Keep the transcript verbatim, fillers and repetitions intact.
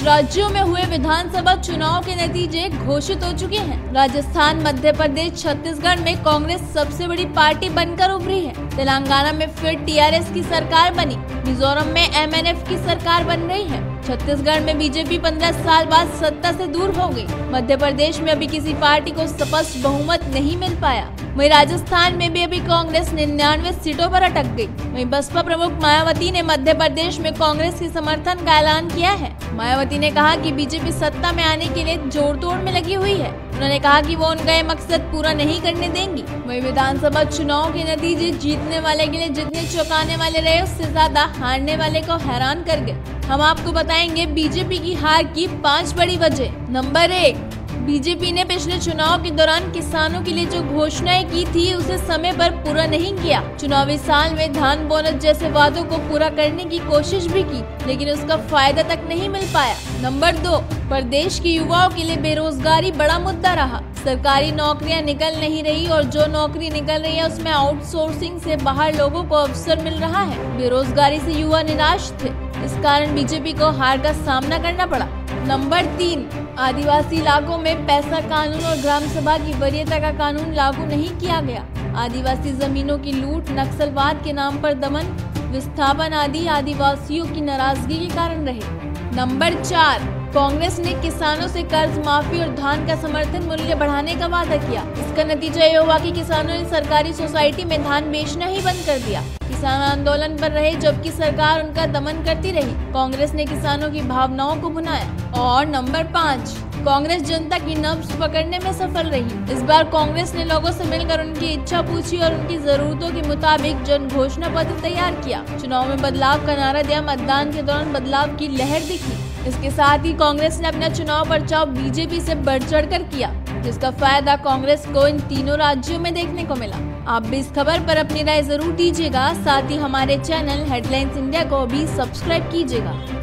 राज्यों में हुए विधानसभा चुनाव के नतीजे घोषित हो चुके हैं। राजस्थान, मध्य प्रदेश, छत्तीसगढ़ में कांग्रेस सबसे बड़ी पार्टी बनकर उभरी है। तेलंगाना में फिर टीआरएस की सरकार बनी। मिजोरम में एमएनएफ की सरकार बन रही है। छत्तीसगढ़ में बीजेपी पंद्रह साल बाद सत्ता से दूर हो गई। मध्य प्रदेश में अभी किसी पार्टी को स्पष्ट बहुमत नहीं मिल पाया। वहीं राजस्थान में भी अभी कांग्रेस निन्यानवे सीटों पर अटक गई। वहीं बसपा प्रमुख मायावती ने मध्य प्रदेश में कांग्रेस के समर्थन का ऐलान किया है। मायावती ने कहा कि बीजेपी सत्ता में आने के लिए जोड़ तोड़ में लगी हुई है। उन्होंने कहा कि वो उनका ये मकसद पूरा नहीं करने देंगी। वहीं विधानसभा चुनाव के नतीजे जीतने वाले के लिए जितने चौंकाने वाले रहे, उससे ज्यादा हारने वाले को हैरान कर गए। हम आपको बताएंगे बीजेपी की हार की पांच बड़ी वजह। नंबर एक, बीजेपी ने पिछले चुनाव के दौरान किसानों के लिए जो घोषणाएं की थी उसे समय पर पूरा नहीं किया। चुनावी साल में धान बोनस जैसे वादों को पूरा करने की कोशिश भी की, लेकिन उसका फायदा तक नहीं मिल पाया। नंबर दो, प्रदेश के युवाओं के लिए बेरोजगारी बड़ा मुद्दा रहा। सरकारी नौकरियां निकल नहीं रही और जो नौकरी निकल रही है उसमें आउटसोर्सिंग से बाहर लोगों को अवसर मिल रहा है। बेरोजगारी से युवा निराश थे। इस कारण बीजेपी को हार का सामना करना पड़ा। नंबर तीन, आदिवासी इलाकों में पैसा कानून और ग्राम सभा की वरीयता का कानून लागू नहीं किया गया। आदिवासी जमीनों की लूट, नक्सलवाद के नाम पर दमन, विस्थापन आदि आदिवासियों की नाराजगी के कारण रहे। नंबर चार, कांग्रेस ने किसानों से कर्ज माफी और धान का समर्थन मूल्य बढ़ाने का वादा किया। इसका नतीजा ये हुआ कि किसानों ने सरकारी सोसाइटी में धान बेचना ही बंद कर दिया। किसान आंदोलन पर रहे जबकि सरकार उनका दमन करती रही। कांग्रेस ने किसानों की भावनाओं को भुनाया। और नंबर पाँच, कांग्रेस जनता की नब्ज पकड़ने में सफल रही। इस बार कांग्रेस ने लोगों से मिलकर उनकी इच्छा पूछी और उनकी जरूरतों के मुताबिक जन घोषणा पत्र तैयार किया। चुनाव में बदलाव का नारा दिया। मतदान के दौरान बदलाव की लहर दिखी। इसके साथ ही कांग्रेस ने अपना चुनाव प्रचार बीजेपी से बढ़ चढ़ कर किया, जिसका फायदा कांग्रेस को इन तीनों राज्यों में देखने को मिला। आप भी इस खबर पर अपनी राय जरूर दीजिएगा। साथ ही हमारे चैनल हेडलाइंस इंडिया को भी सब्सक्राइब कीजिएगा।